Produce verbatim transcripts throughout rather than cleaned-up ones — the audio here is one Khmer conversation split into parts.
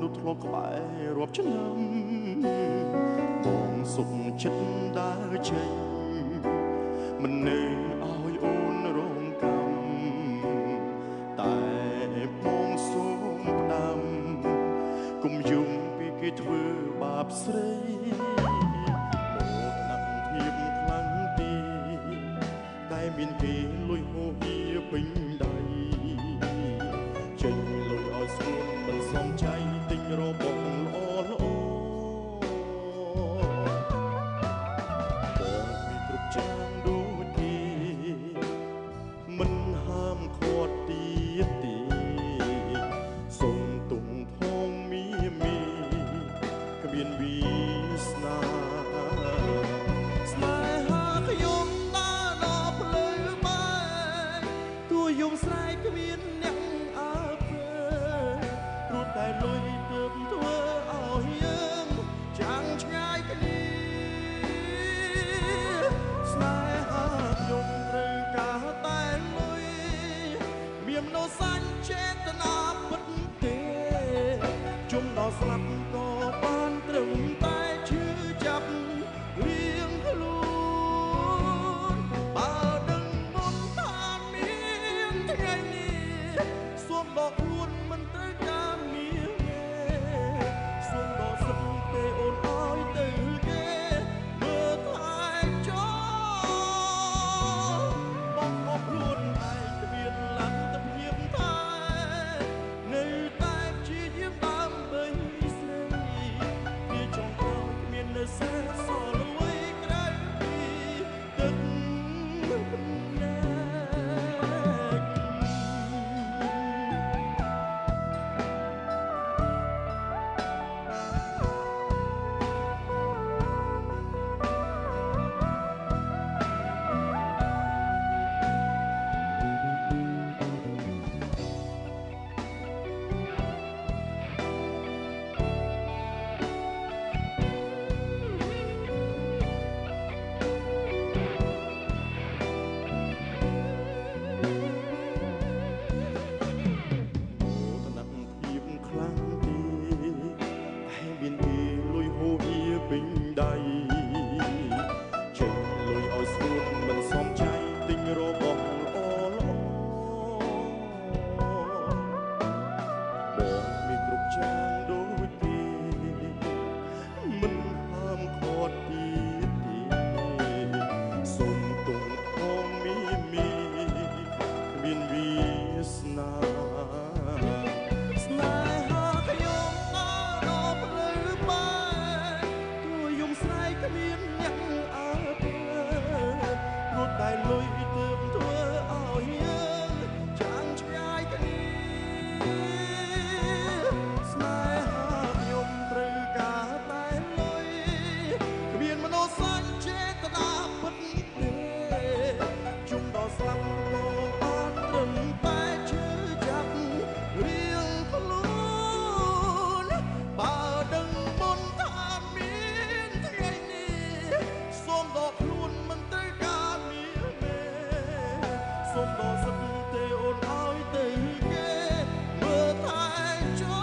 នោះធ្លាប់ក្បែររាប់ឆ្នាំបងសុខចិត្តដើរចេញមិននៅឲ្យអូនរងកម្មតែបងសូមផ្ដាំគុំយំពីគេធ្វើបាបស្រីមកដាក់ធៀបខ្លាំងទីតែមានគេលួចហូហៀពេញដៃចេញលុយឲ្យស្រួលមិនសមใจទិញរបស់ល្អល្អបងមានគ្រប់យ៉ាងដូចគេមិនហាមឃាត់ទៀតទេសុំទុំផងមីមីគ្មានវាសនាស្នេហាខ្ញុំដើរដល់ផ្លូវបែកទួយំស្រែកគ្មានអ្នកអើពើព្រោះតែលុយទើបធ្វើឲ្យយើងចាំងឆ្ងាយគ្នាស្នេហាខ្ញុំត្រូវការតែលុយមាននោសាញ់ចេតនាពិតទេជុំដល់ស្លាប់ក៏បានត្រឹមតែឈឺចាប់រៀងខ្លួនបើដឹងមុនថាមានថ្ងៃនេះសូមบอกខ្លួនមិនត្រូវការមានទេសូមដល់សឹកទេអូនឲ្យទៅគេមើលថែចោបងអស់ខ្លួនឯងគ្មានលទ្ធភាពថានៅតែព្យាយាមដើម្បីស្រីវាចង់ក្រោយគ្មាននៅសេសសល់អ្វីក្រៅពីទឹកភ្នែពេញដៃចេញលុយឲ្យស្រួលមិនសមใจទិញរបស់ល្អល្អបងមានគ្រប់យ៉ាងដូចគេមិនហាមឃាត់ទៀតទេសូមទុំផងមីមីគ្មានវាសនាស្នេហាខ្ញុំដើរដល់ផ្លូវបែកយំស្រែកគ្មានអ្នកអើពើព្រោះតែលុយទើបធ្វើឲ្យយើងចាំងឆ្ងាយគ្នាស្នេហាខ្ញុំត្រូវការតែលុយគ្មានមនោសញ្ចេតនាពិតទេជុំដល់ស្លាប់ក៏បានត្រឹមតែឈឺចាប់រៀងខ្លួនបើដឹងមុនថាមានថ្ងៃនេះសូមដល់ខ្លួនមិនត្រូវការមានទេសូមដល់សឹកទេអូនឲ្យទៅគេមើលថែចោ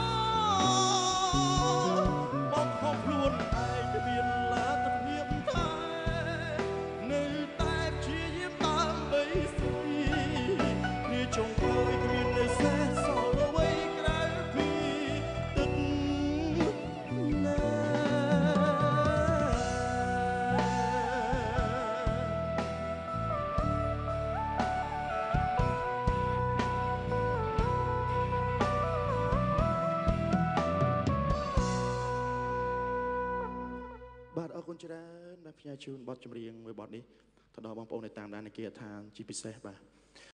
បងខំខ្លួនឯងគ្មានលទ្ធភាពថានៅតែព្យាយាមដើម្បីស្រីនេះចុងក្រោយគ្មាននៅសេសសល់អ្វីក្រៅពីទឹកណែបាទអរគុណច្រើនបាទផ្ញើជូនបទចម្រៀងមួយបទនេះទៅដល់បងប្អូននៅតាមដាននៃគេឋានជាពិសេសបាទ